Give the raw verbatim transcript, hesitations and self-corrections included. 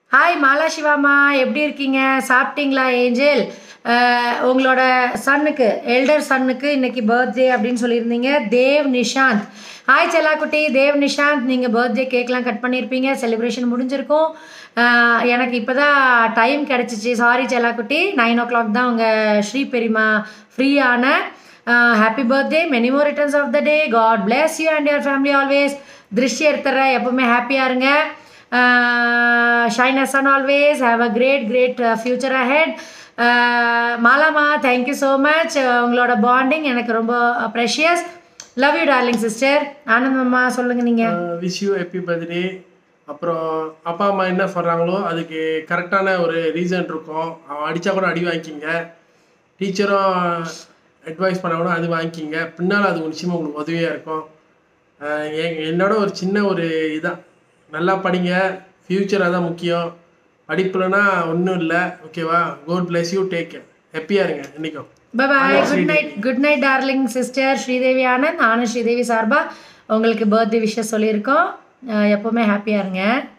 Hi Mala சிவாமா, எப்படி இருக்கீங்க? சாப்பிட்டீங்களா ஏஞ்சல்? உங்களோட சன்னுக்கு, எல்டர் சன்னுக்கு இன்னைக்கு பர்த்டே அப்படின்னு சொல்லியிருந்தீங்க. தேவ் நிஷாந்த். ஹாய் செல்லாக்குட்டி, தேவ் நிஷாந்த். நீங்கள் பர்த்டே கேக்லாம் கட் பண்ணியிருப்பீங்க, செலிப்ரேஷன் முடிஞ்சிருக்கும். எனக்கு இப்போ தான் டைம் கிடச்சிச்சு. சாரி செல்லாக்குட்டி, நைன் ஓ கிளாக் தான் உங்கள் ஸ்ரீ பெரியமா ஃப்ரீயான. Happy birthday, many more returns of the day. God bless you and your family always. திருஷ்டி எடுத்துற, எப்பவுமே ஹாப்பியாக இருங்க. Uh, shine as sun always. Have a great great uh, future ahead. uh, Malama, thank you so much. உங்களோட bonding எனக்கு ரொம்ப precious. Love you darling sister. Anand அம்மா சொல்லுங்க நீங்க. Wish you happy birthday. அப்புறம் அப்பா அம்மா என்ன சொல்கிறாங்களோ அதுக்கு கரெக்டான ஒரு ரீசன் இருக்கும். அவன் அடித்தா கூட அடி வாங்கிக்கிங்க, டீச்சரும் அட்வைஸ் பண்ண கூட அது வாங்கிக்கிங்க. பின்னால் அது நிச்சயமாக உங்களுக்கு உதவியாக இருக்கும். என்னோட ஒரு சின்ன ஒரு இதான், நல்லா படிங்க, ஃப்யூச்சர் அதான் முக்கியம். படிப்புலனா ஒன்றும் இல்லை, ஓகேவா? God bless you, take care, ஹாப்பியாக இருங்க இன்றைக்கும். Bye bye, good night. Good night darling sister Sridevi Anand. நானும் ஸ்ரீதேவி சார்பா உங்களுக்கு பர்த்டே விஷஸ் சொல்லியிருக்கோம். எப்போவுமே ஹாப்பியாக இருங்க.